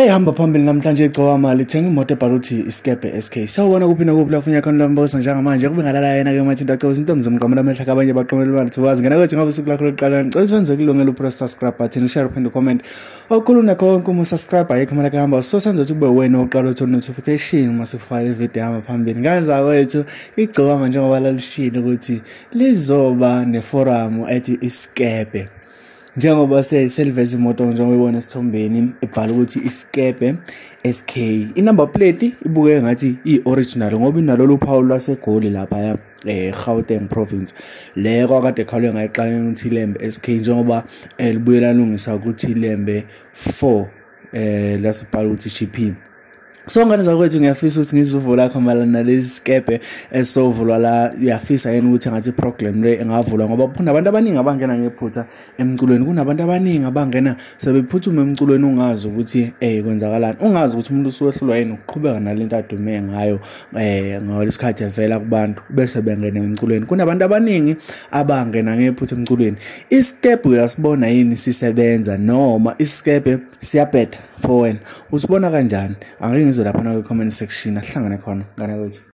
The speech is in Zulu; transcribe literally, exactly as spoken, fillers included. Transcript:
Hey hamba phambili namhlanje iGcokama lithenga imoto ebhaluthi iSkebhe S K. Sawubona kuphi nakuphi la funya khona lambosa njengamanje kube ngalala yena ke mathinta cebo intombi zomqhamulo amehla kabanye baqomela imali thiwazi ngena kwethi ngabe usuku lakho lokuqala ngicela siwenze kulungela upress subscribe button share uphinde comment okhuluna konke uma subscribe ayikho manje hamba so senza ukuthi kube wena oqala uthola notification uma sifaka ivideo hamba phambili nganza kwethu iGcokama njengoba lalishilo ukuthi lizoba neforum ethi iSkebhe. Njengoba seliveza imoto njengoba uyibona esithombeni ebhala ukuthi iSkebhe S K. I-number plate ibuke ngathi i-original ngoba inalolu phawu lwaseGoli lapha eh Gauteng province. Le kwakade khalwe ngayiqala ukuthi Lembe S K njengoba libuye lalungisa ukuthi Lembe four eh lasibhala ukuthi G P. So ngane zakwethu ngiyafisa ukuthi ngizuvula khona nalezi Skebhe esovulwa la uyafisa yena ukuthi ngathi program le engavulwa ngoba kunabantu abaningi abangena ngephutha emculweni kunabantu abaningi abangena sebephuthuma emculweni ungazi ukuthi eh kwenzakalani ungazi ukuthi umuntu usuwehlulwa yini ukuqhubeka nalento adume ngayo eh ngalesikhathi evela kubantu bese bengena emculweni kunabantu abaningi abangena ngephutha emculweni. iSkebhe uyasibona yini sisebenza noma iSkebhe siyabheda for wena usibona kanjani? Angeke ngizwe lapha na comment section ahlangane khona ngana kwethu.